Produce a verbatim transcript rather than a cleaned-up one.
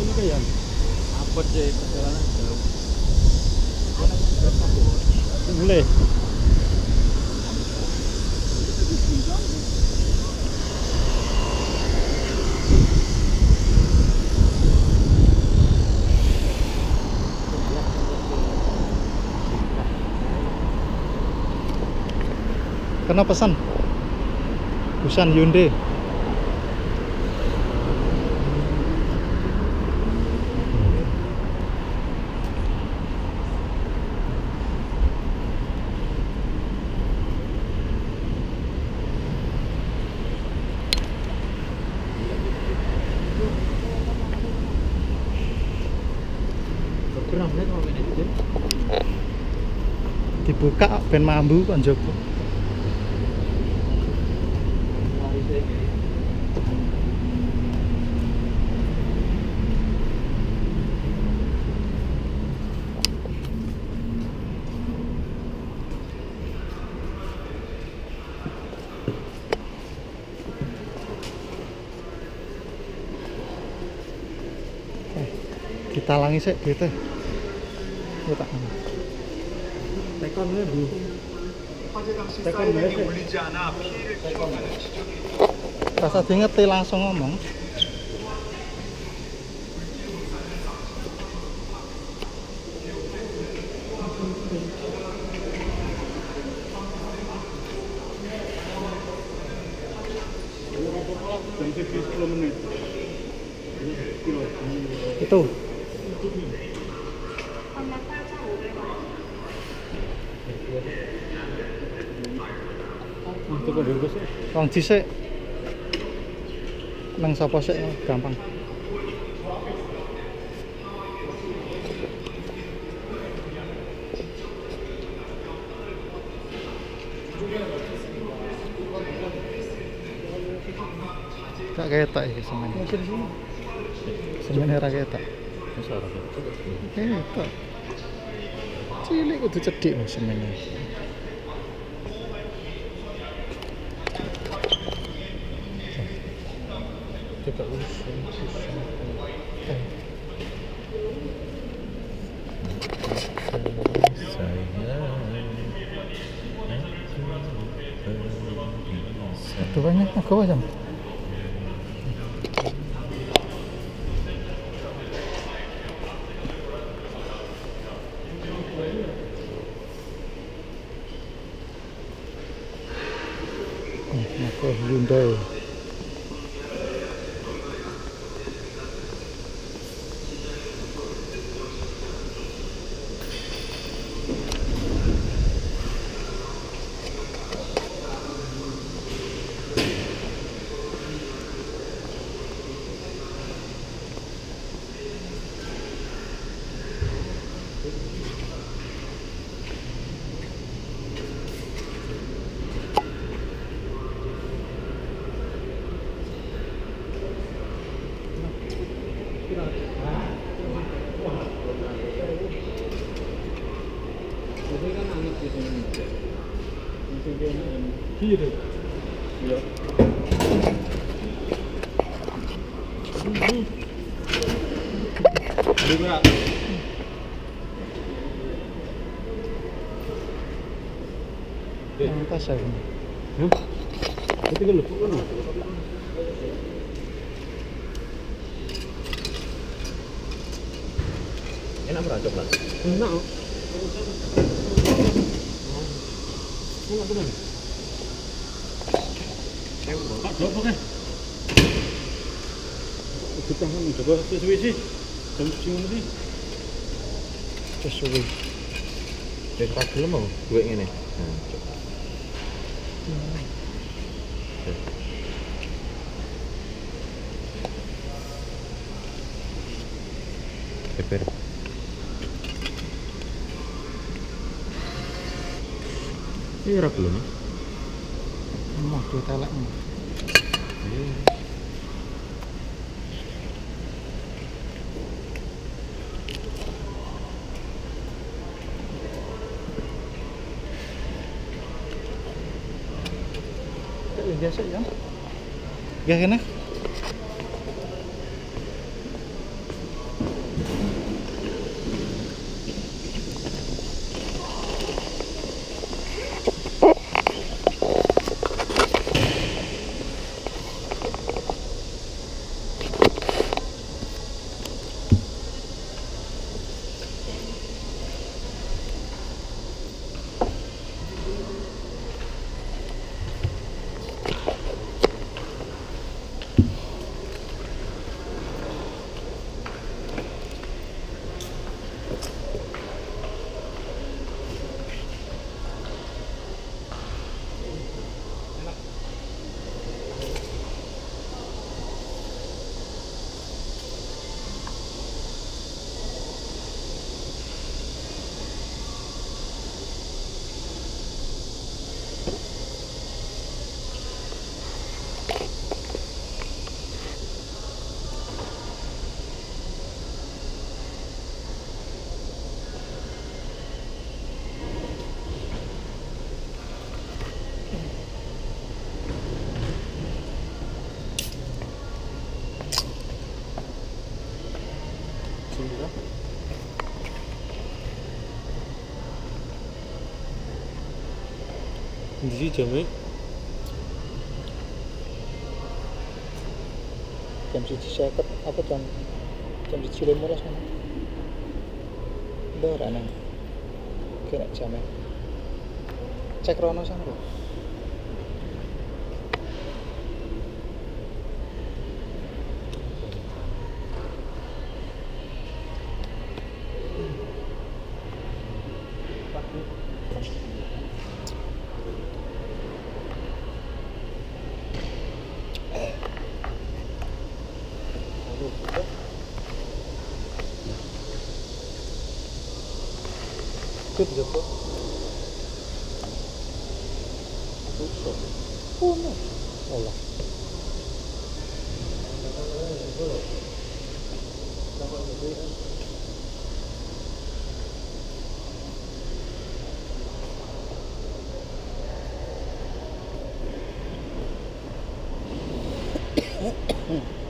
ini kayak apa sih perjalanan jauh. Boleh. Kena pesan Busan Hyundai. Dibuka ben mambu kon jogo. Kita langi sih gitu. Kita tekon Bu. Tekon rasa ngerti langsung ngomong. Itu Wong dhisik nang sapa sik gampang. Gak ketok iki semen. Semen ora ketok. Wis ora ketok. Ketok. Cilik kudu cedhik semene. Kita urus satu banyak aku aja. Aku Hyundai. Iya deh. Iya. Juga. Yang tas saya. Hah? Itu kan lepuk kan? Enak berapa coklat? Enak. Enak benar. Pak, blok oke. Kita kan coba sesuai sih. Jam ngono sih. Sesuai. Wis tak gelem mau duwe ngene. Nah, coba. Keper. Ini ora belum. Mau ditelek. Biasa ya. Ya kena. Di sini jamnya jam siji seket apa jam jam siji lima belas kan udah nang kira jamnya cek rono sana kok itu bisa kok tutup oh no Allah Hmm.